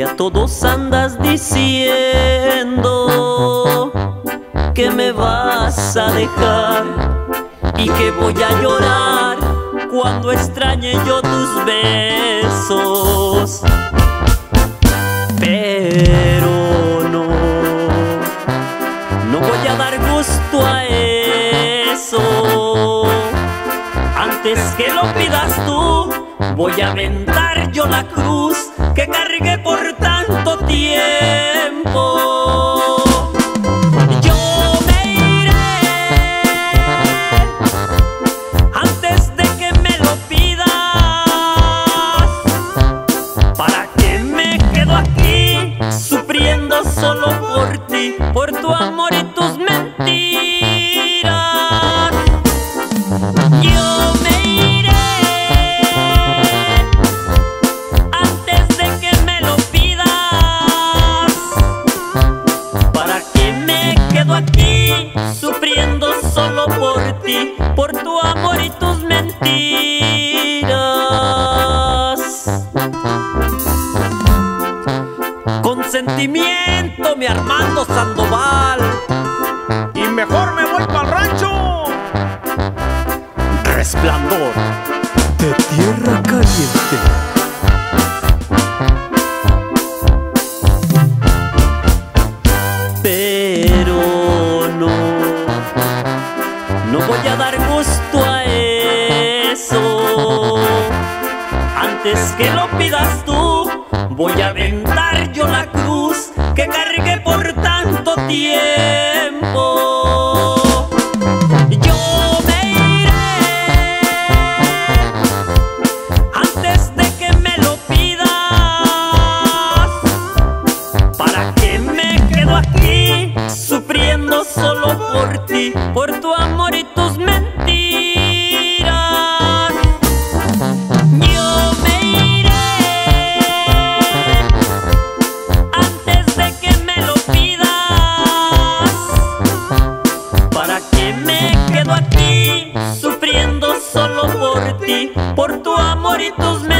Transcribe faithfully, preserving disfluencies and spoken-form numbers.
a todos andas diciendo que me vas a dejar y que voy a llorar cuando extrañe yo tus besos. Pero no, no voy a dar gusto a eso. Antes que lo pidas tú, voy a aventar yo la cruz que cargué por tanto tiempo. Yo me iré antes de que me lo pidas. ¿Para qué me quedo aquí sufriendo solo por ti, por tu amor y tus mentiras? Yo me iré antes de que me lo pidas. ¿Para qué me quedo aquí sufriendo solo por ti, por tu amor y tus mentiras? Con sentimiento, mi Armando Sandoval. Y mejor me voy pa'l rancho. Resplandor de Tierra Caliente. Pero no, no voy a dar gusto a eso. Antes que lo pidas tú, voy a aventar yo la cruz que cargué por tanto tiempo. Sufriendo solo por ti, por tu amor y tus mentiras. Yo me iré antes de que me lo pidas. ¿Para qué me quedo aquí sufriendo solo por ti, por tu amor y tus mentiras?